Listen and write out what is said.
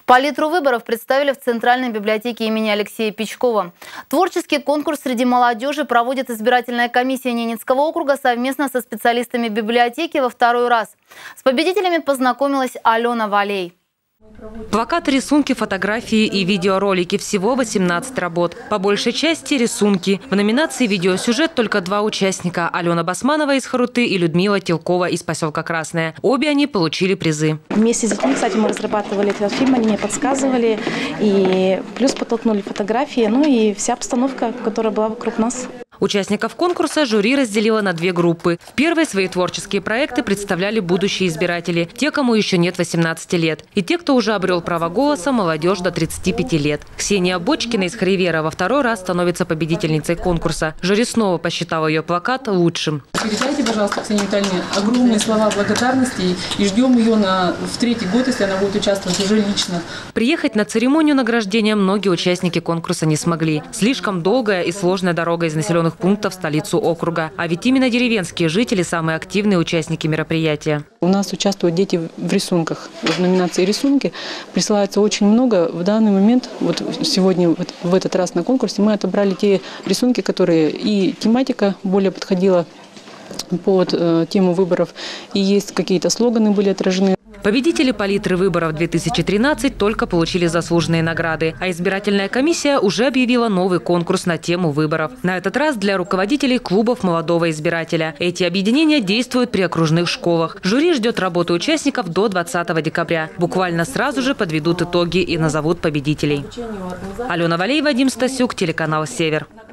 Палитру выборов представили в Центральной библиотеке имени Алексея Пичкова. Творческий конкурс среди молодежи проводит избирательная комиссия Ненецкого округа совместно со специалистами библиотеки во второй раз. С победителями познакомилась Алена Валей. Плакаты, рисунки, фотографии и видеоролики. Всего 18 работ. По большей части рисунки. В номинации «Видеосюжет» только 2 участника – Алена Басманова из Харуты и Людмила Телкова из поселка Красное. Обе они получили призы. Вместе с детьми, кстати, мы разрабатывали этот фильм, они мне подсказывали. И плюс подтолкнули фотографии, ну и вся обстановка, которая была вокруг нас. Участников конкурса жюри разделило на 2 группы. В первой свои творческие проекты представляли будущие избиратели, те, кому еще нет 18 лет, и те, кто уже обрел право голоса, молодежь до 35 лет. Ксения Бочкина из Харивера во второй раз становится победительницей конкурса. Жюри снова посчитал ее плакат лучшим. Передайте, пожалуйста, Ксении Витальевне огромные слова благодарности и ждем ее в 3-й год, если она будет участвовать уже лично. Приехать на церемонию награждения многие участники конкурса не смогли. Слишком долгая и сложная дорога из населенных пунктов в столицу округа. А ведь именно деревенские жители – самые активные участники мероприятия. У нас участвуют дети в рисунках. В номинации «Рисунки» присылается очень много. В данный момент, вот сегодня, в этот раз на конкурсе, мы отобрали те рисунки, которые и тематика более подходила под тему выборов, и есть какие-то слоганы были отражены. Победители палитры выборов 2013 только получили заслуженные награды, а избирательная комиссия уже объявила новый конкурс на тему выборов. На этот раз для руководителей клубов молодого избирателя. Эти объединения действуют при окружных школах. Жюри ждет работы участников до 20 декабря. Буквально сразу же подведут итоги и назовут победителей. Алена Валей, Вадим Стасюк, телеканал «Север».